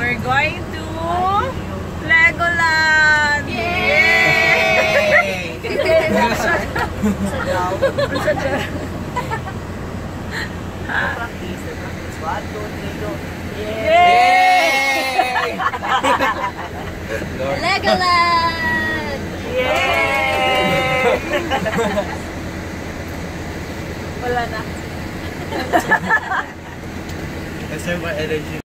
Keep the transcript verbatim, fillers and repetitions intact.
We're going to Legoland! Yay! Yay! Legoland! Yay! Wala na. Kasi may energy.